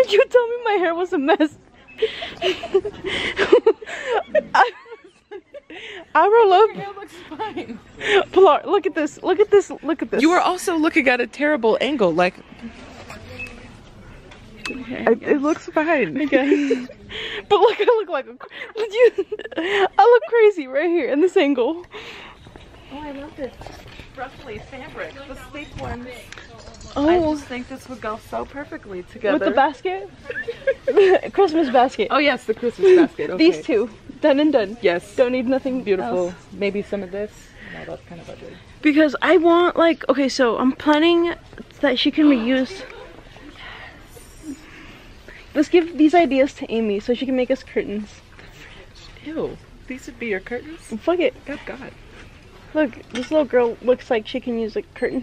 You told me my hair was a mess. I roll up. Your hair looks fine. Pilar, look at this. Look at this. Look at this. You were also looking at a terrible angle, like. It looks fine. Okay. But look, I look like I look crazy right here in this angle. Oh, I love this ruffly fabric. The sleek ones. Oh. I just think this would go so perfectly together. With the basket? Christmas basket. Oh yes, the Christmas basket. Okay. These two. Done and done. Yes. Don't need nothing Beautiful. else. Maybe some of this. No, that's kind of ugly. Because I want like, okay, so I'm planning that she can reuse. Let's give these ideas to Amy so she can make us curtains. Ew. These would be your curtains? Fuck it. Good God. Look, this little girl looks like she can use a curtain.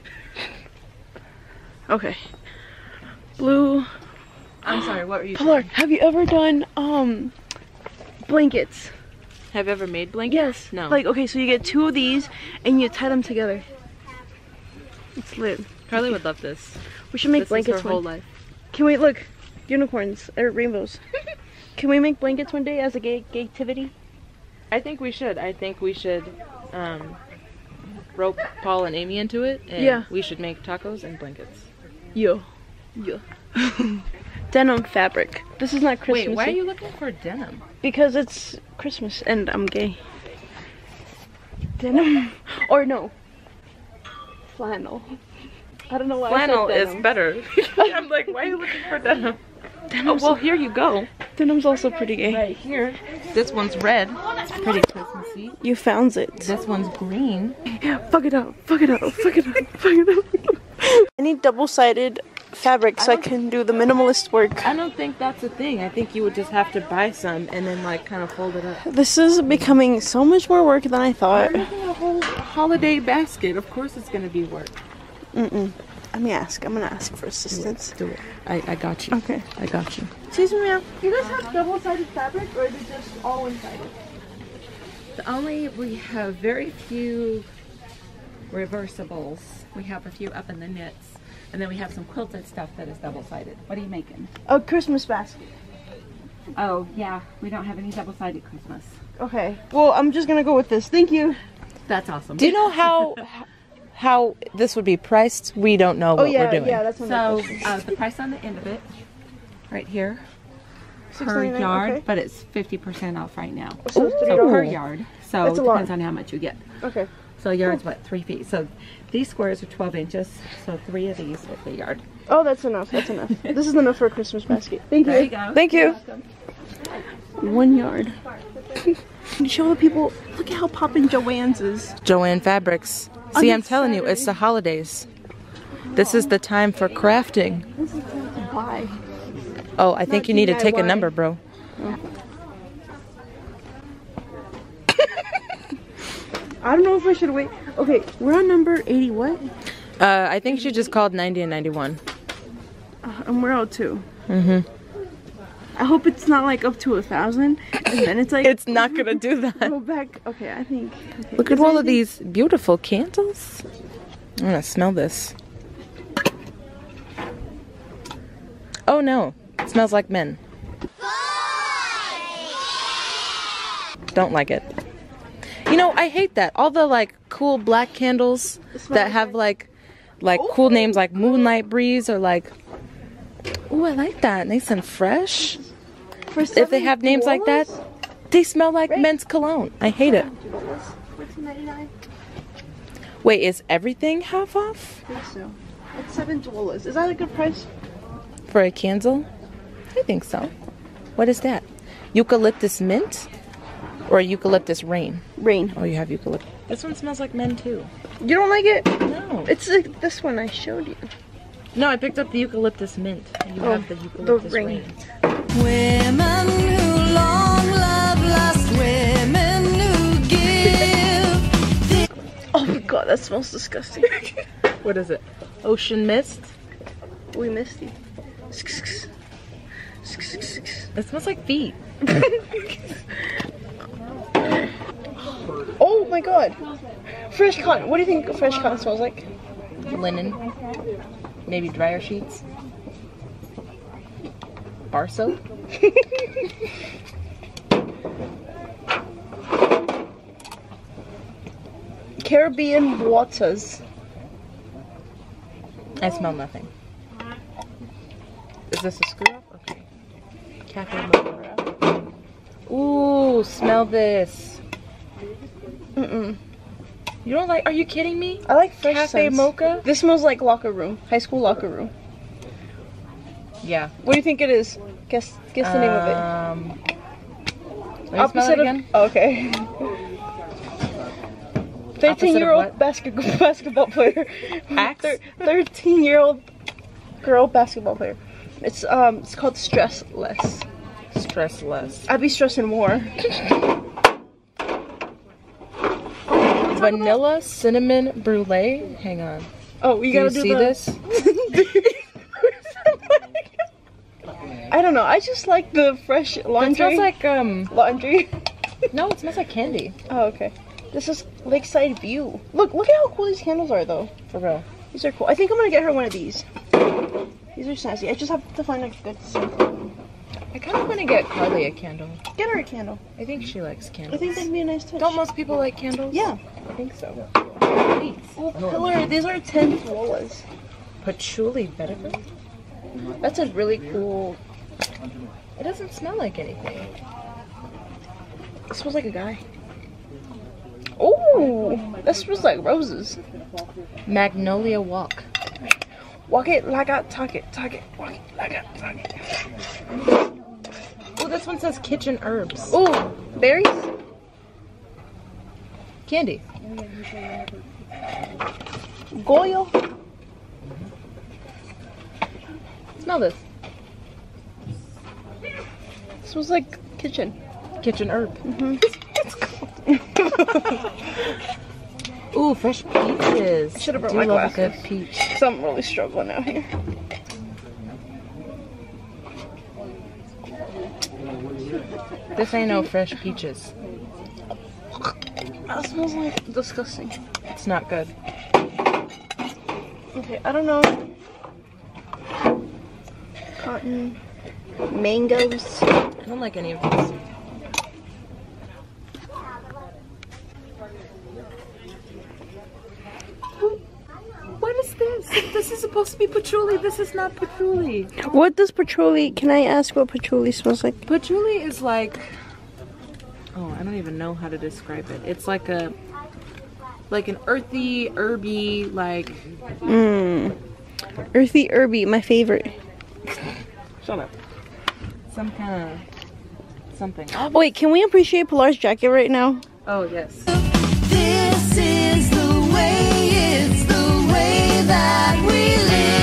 Okay. Blue. I'm sorry, what were you Pilar, saying? have you ever done blankets? Have you ever made blankets? Yes. No. Like, okay, so you get two of these and you tie them together. It's lit. Carly would love this. We should make This blankets is her whole life. Can we look? Unicorns or rainbows. Can we make blankets one day as a gay activity? I think we should. I think we should rope Paul and Amy into it. And Yeah. we should make tacos and blankets. Yeah. Denim fabric. This is not Christmas. Wait, why are you looking for denim? Because it's Christmas and I'm gay. Denim. Or no. Flannel. I don't know why Flannel I said is denim. better. I'm like, why are you looking for denim? Oh, well, here you go. Denim's also pretty gay. Right here. This one's red. It's pretty Christmassy. You found it. This one's green. Fuck it up. Fuck it up. Fuck it up. Fuck it up. I need double-sided fabric so I can do the minimalist work. I don't think that's a thing. I think you would just have to buy some and then like kind of fold it up. This is becoming so much more work than I thought. You're making a whole holiday basket. Of course it's going to be work. Let me ask. I'm gonna ask for assistance. Do it. I got you. Okay. I got you. Excuse me, ma'am. Do you guys have double-sided fabric or is it just all one-sided? We have very few reversibles. We have a few up in the knits. And then we have some quilted stuff that is double-sided. What are you making? A Christmas basket. Oh, yeah. We don't have any double-sided Christmas. Okay. Well, I'm just gonna go with this. Thank you. That's awesome. Do you know how this would be priced? We don't know what we're doing. Yeah, that's one of So, my questions. the price on the end of it, right here, per $6.99, yard, okay. but it's 50% off right now. So it's So $3. per yard. So That's it a lot. depends on how much you get. Okay. So a yard's what, 3 feet. So these squares are 12 inches. So 3 of these would be a yard. Oh, that's enough. That's enough. This is enough for a Christmas basket. Thank you. There you go. Thank you. 1 yard. Show the people. Look at how poppin' Joann's is. Joanne Fabrics. See, I'm telling you, it's the holidays. This is the time for crafting. Why? Oh, I think you need to take a DIY. number, bro. I don't know if I should wait. Okay, we're on number 80. What? I think she just called 90 and 91. And we're out 2. I hope it's not like up to 1,000, and then it's like It's not gonna do that. go back. Okay, I think. Okay. Look at all of these beautiful candles. I'm gonna smell this. Oh no, it smells like men. Don't like it. You know, I hate that. All the like cool black candles that have like cool names like Moonlight Breeze or like, ooh, I like that. Nice and fresh. If they have names like that, they smell like men's cologne. I hate it. $14.99. Wait, is everything half off I think so. It's $7. Is that a good price? for a candle? I think so. What is that? Eucalyptus mint or eucalyptus rain? Rain. Oh, you have eucalyptus. This one smells like men too. You don't like it? No. It's like this one I showed you. No, I picked up the eucalyptus mint. You have the eucalyptus rain. rain. Women who long love last, women who give. Oh my god, that smells disgusting. What is it? Ocean mist? We missed you. It smells like feet. Oh my god. Fresh cotton. What do you think fresh cotton smells like? Linen. Maybe dryer sheets. bar soap. Caribbean waters. I smell nothing. Is this a screw up? Okay. Cafe mocha. Ooh, smell this. Mm-mm. You don't like, are you kidding me? I like fresh Cafe scents. mocha? This smells like locker room. High school locker room. Yeah. What do you think it is? Guess the name of it. Let me smell it again. Oh, okay. 13-year-old basketball player. Axe? 13-year-old girl basketball player. It's called Stress Less. Stress less. I'd be stressing more. Vanilla cinnamon brulee. Hang on. Oh, you gotta see this? I don't know. I just like the fresh laundry. It smells like laundry. No, it smells like candy. Oh, okay. This is Lakeside View. Look at how cool these candles are, though. For real. These are cool. I think I'm gonna get her one of these. These are snazzy. I just have to find a good scent. I kind of want to get Carly a candle. Get her a candle. I think she likes I candles. think that'd be a nice touch. Don't most people like candles? Yeah. I think so. Oh, pillar. These are 10 flawless. Patchouli vetiver? That's a really cool. It doesn't smell like anything. It smells like a guy. Oh, that smells like roses. Magnolia walk. Walk it like I talk it. Talk it. Walk it like I talk it. Oh, this one says kitchen herbs. Oh, berries. Candy. Goyo. Smell this. Smells like kitchen. Kitchen herb. Ooh, fresh peaches. Should have brought Do my love a glasses. good peach. So I'm really struggling out here. This ain't no fresh peaches. That smells like disgusting. It's not good. Okay, I don't know. Cotton. Mangoes. I don't like any of these. What is this? This is supposed to be patchouli. This is not patchouli. What does patchouli, can I ask what patchouli smells like? Patchouli is like, oh, I don't even know how to describe it. It's like an earthy, herby, like. Earthy herby, my favorite. Shut up. Some kind of something. Wait, can we appreciate Pilar's jacket right now? Oh, yes. This is the way, it's the way that we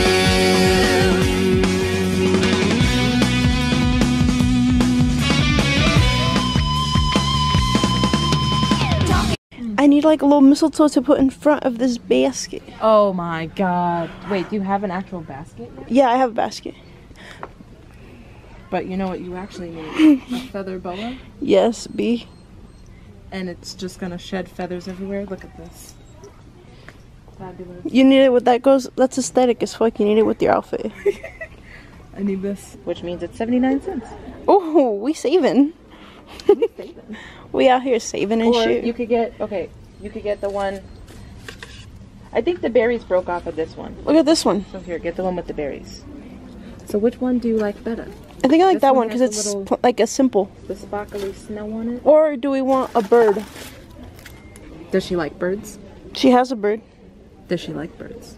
live. I need like a little mistletoe to put in front of this basket. Oh my god. Wait, do you have an actual basket? Yeah, I have a basket. But you know what you actually need? A feather boa. Yes, B. And it's just gonna shed feathers everywhere. Look at this. Fabulous. You need it with that goes, that's aesthetic as fuck. You need it with your outfit. I need this. Which means it's 79 cents. Oh, we saving. We out here saving and Or shit. you could get, okay, you could get the one. I think the berries broke off of this one. Look at this one. So here, get the one with the berries. So which one do you like better? I think I like This that one one because has it's a little- like a simple. The sparkly snow on it? Or do we want a bird? Does she like birds? She has a bird. Does she like birds?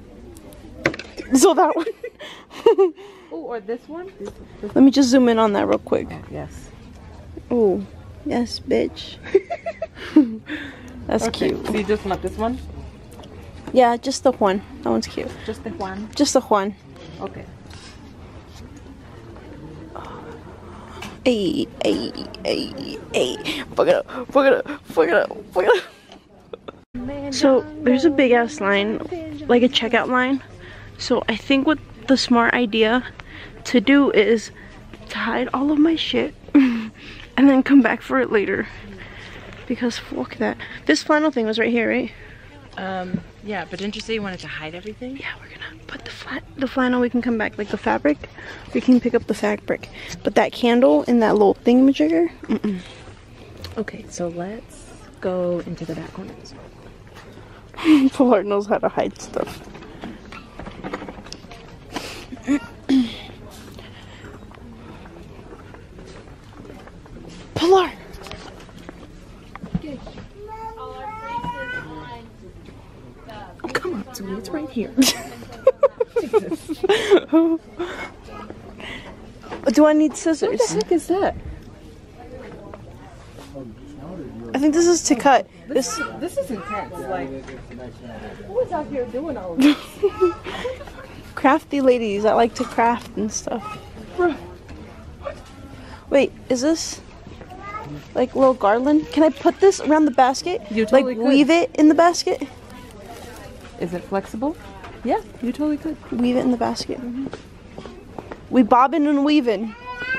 So that one. Oh, or this one? Let me just zoom in on that real quick. Oh, yes. Oh, yes, bitch. That's cute. So you just want this one? Yeah, just the one. That one's cute. Just the one? Just the one. Okay. Hey, hey, hey, hey. Fuck it up, fuck it up, fuck it up, fuck it up. So there's a big ass line, like a checkout line. So I think what the smart idea to do is to hide all of my shit and then come back for it later. Because fuck that. This flannel thing was right here, right? Yeah, but didn't you say you wanted to hide everything? Yeah, we're gonna put the the flannel, we can come back. Like the fabric, we can pick up the fabric. But that candle and that little thingamajigger, Okay, so let's go into the back corners. Pilar knows how to hide stuff. Pilar! Oh, come on, Julie, it's right here. Do I need scissors? What the heck is that? I think this is to cut. This is intense. Like, who is out here doing all of this? Crafty ladies that like to craft and stuff. Wait, is this like a little garland? Can I put this around the basket? You totally like could. weave it in the basket? Is it flexible? Yeah, you totally could. Weave it in the basket. We bobbin and weaving.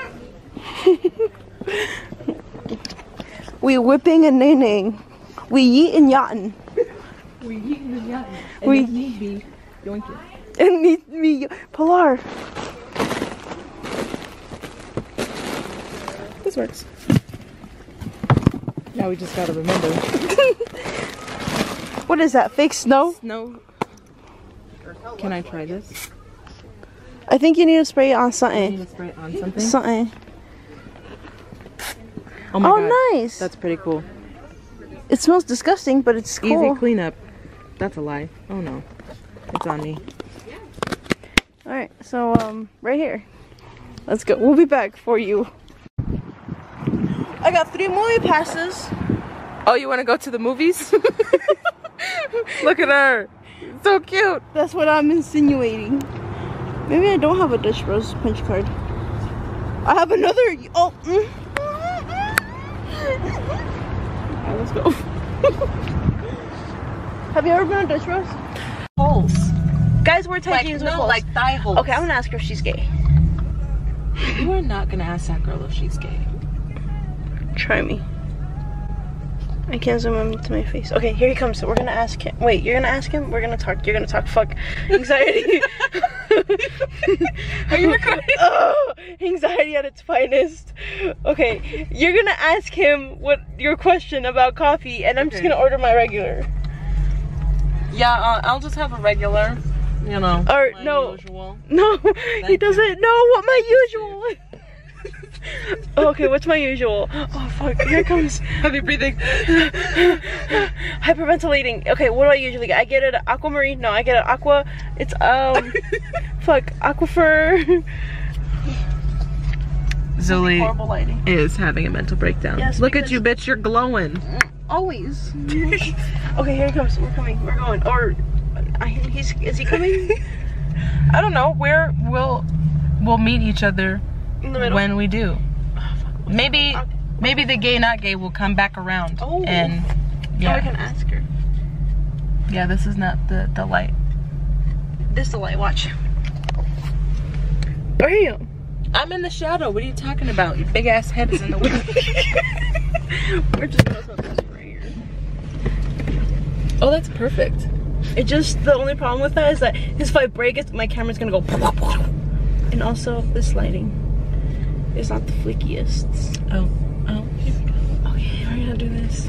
We whipping and naining. We yeet and yachting. We eat and yacht. And We- if need be, yoink it. And need me, Pilar. This works. Now we just gotta remember. What is that? Fake snow? No. Can I try this? I think you need to spray it on I need something. to spray it on something. Something. Oh my god. Oh, nice. That's pretty cool. It smells disgusting, but it's cool. Easy cleanup. That's a lie. Oh no. It's on me. All right, so right here. Let's go. We'll be back for you. I got 3 movie passes. Oh, you want to go to the movies? Look at her. So cute. That's what I'm insinuating. Maybe I don't have a Dutch Bros punch card. I have another. Oh. Alright, let's go. Have you ever been on Dutch Bros? Holes. Guys wear tight jeans with holes. thigh holes. Okay, I'm gonna ask her if she's gay. You are not gonna ask that girl if she's gay. Try me. I can't zoom into my face. Okay, here he comes. So we're gonna ask him. Wait, you're gonna ask him? We're gonna talk. You're gonna talk. Fuck. Anxiety. Are you recording? Oh, anxiety at its finest. Okay, you're gonna ask him what your question about coffee, and I'm just gonna order my regular. Yeah, I'll just have a regular. You know. Or my no. Usual. No, he you. doesn't know what my usual. Okay, what's my usual? Oh fuck, here it comes. Heavy breathing. Hyperventilating. Okay, what do I usually get? I get it at Aquamarine. No, I get it at Aqua. It's fuck, Aquifer. Zoe Horrible lighting. is having a mental breakdown. Yes, Look at because- you, bitch. You're glowing. Always. Okay, here he comes. We're coming. We're going. Or is he coming? I don't know. We'll meet each other In the middle. when we do. Maybe the gay not gay will come back around. Oh. And Oh, I can yeah. ask her. Yeah, this is not the light. This is the light. Watch. Where are you? I'm in the shadow. What are you talking about? Your big ass head is in the way. We're just gonna put this right here. Oh, that's perfect. It just, the only problem with that is that if I break it, my camera's gonna go. And also, this lighting is not the flickiest. Oh, here we go. Okay, we're gonna do this.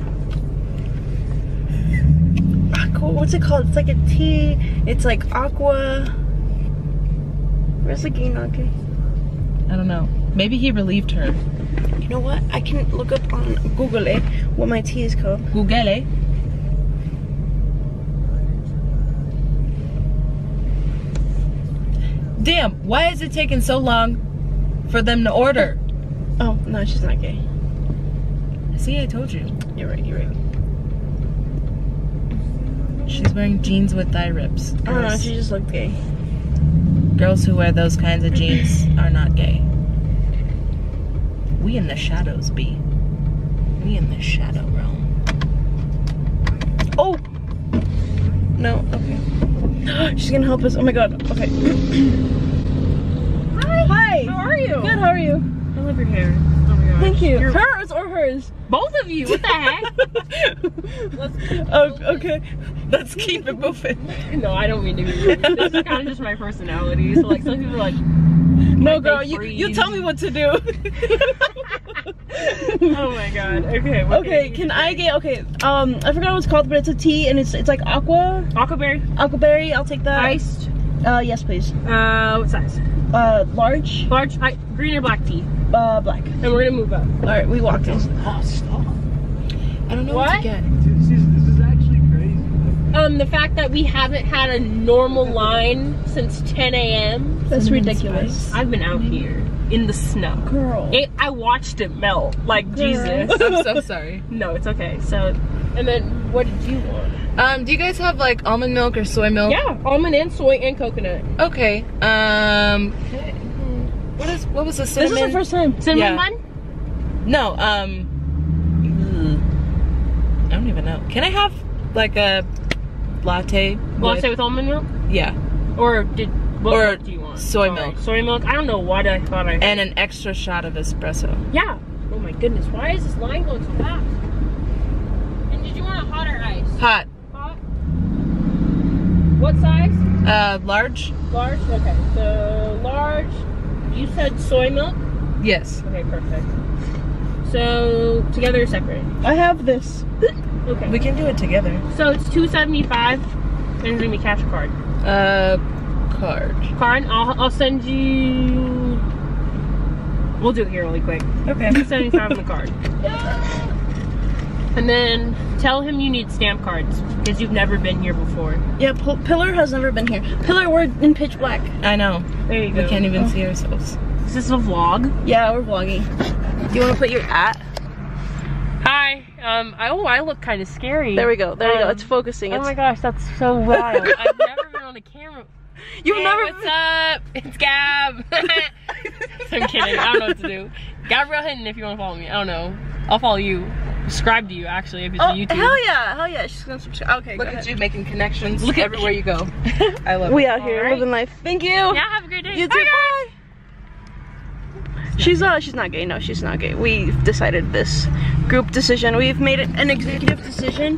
Aqua, what's it called? It's like a tea. It's like aqua. Where's the gay not gay? I don't know. Maybe he relieved her. You know what? I can look up on Google what my tea is called. Google it. Damn, why is it taking so long for them to order? Oh, no, she's not gay. See, I told you. You're right, you're right. She's wearing jeans with thigh rips. I don't know, she just looked gay. Girls who wear those kinds of jeans are not gay. We in the shadows, B. We in the shadow realm. Oh! No, okay. She's gonna help us. Oh my god, okay. Hi! How are you? Good, how are you? I love your hair. Oh my much. Thank you. Hers or hers? Both of you. What the heck? Okay. Let's keep it moving. No, I don't mean to be rude. This is kind of just my personality. So like some people are like, No, girl. You tell me what to do. oh my god. Okay. Okay. Can I get? Okay. I forgot what it's called, but it's a tea and it's like aqua. Aquaberry. Aquaberry. I'll take that. Iced. Yes, please. What size? Large. Large. Green or black tea. Black. And we're gonna move up. All right, we walked in. Oh, stop. I don't know What? what to get. Dude, this is actually crazy. The fact that we haven't had a normal line since 10 a.m. That's ridiculous. I've been out here in the snow. Girl. I watched it melt. Like Jesus. I'm so sorry. No, it's okay. So, and then what did you want? Do you guys have like almond milk or soy milk? Yeah, almond and soy and coconut. Okay. What was the cinnamon? This is the first time. Cinnamon Yeah. bun? No, I don't even know. Can I have like a latte? Latte with almond milk? Yeah. Or what Or milk do you want? soy Sorry, milk. Soy milk? I don't know what I thought I And an extra shot of espresso. Yeah. Oh my goodness, why is this line going so fast? And did you want a hot or ice? Hot. Hot? What size? Large? Large? Okay, so large. You said soy milk? Yes. Okay, perfect. So, together or separate? I have this. Okay. We can do it together. So it's $2.75 and it's gonna be cash or card. Card. Card, I'll send you, we'll do it here really quick. Okay. $2.75 on the card. And then tell him you need stamp cards because you've never been here before. Yeah, Pillar has never been here. Pillar, we're in pitch black. I know. There you go. We can't even see ourselves. Is this a vlog? Yeah, we're vlogging. Do you want to put your at? Hi. I look kind of scary. There we go. There we go. It's focusing. Oh It's, my gosh, that's so wild. I've never been on a camera. You've Hey, never. what's up? It's Gab. I'm kidding. I don't know what to do. Gabrielle Hinton, if you want to follow me. I don't know. I'll follow you. Subscribe to you, actually, if it's Oh, YouTube. hell yeah. Hell yeah. She's gonna subscribe. Okay, Look go at ahead. you making connections. Look at everywhere you go. I love We it. out here Alright. living life. Thank you. Yeah, have a great day. You too. Bye. She's not gay. No, she's not gay. We've decided this group decision. We've made it an executive decision.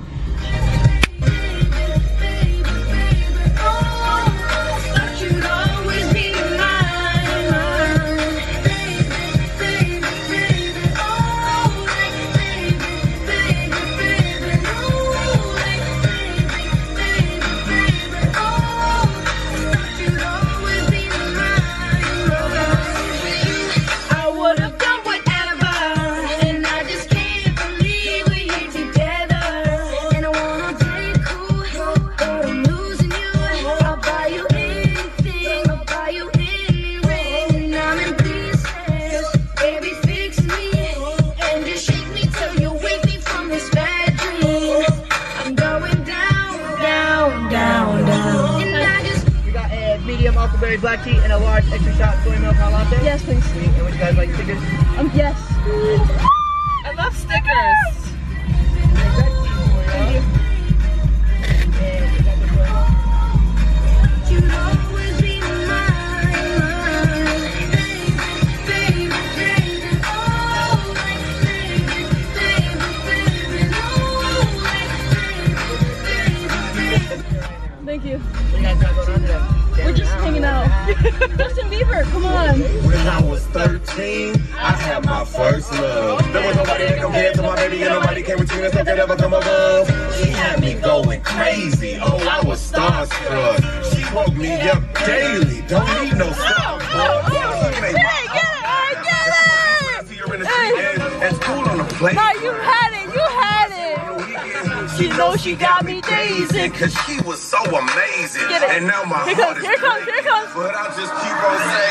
Aquaberry black tea and a large extra shot soy milk hot latte. Yes, please. Sweet. And would you guys like stickers? Yes. I love stickers. Thank you. And is that the soy milk? Thank you. What you guys got going on today? We're just hanging out. Justin Bieber, come on. When I was 13, I had my first love. There was nobody that compared to my baby, and nobody came between us that could ever come above. She had me going crazy. Oh, I was starstruck. She woke me up daily. Don't need no stop. At school on the plane. No, you had it. You had it. She knows she got me dazed. Cause she was so amazing. Get it. And now my Here heart comes, is here comes, here comes. But I'll just keep on saying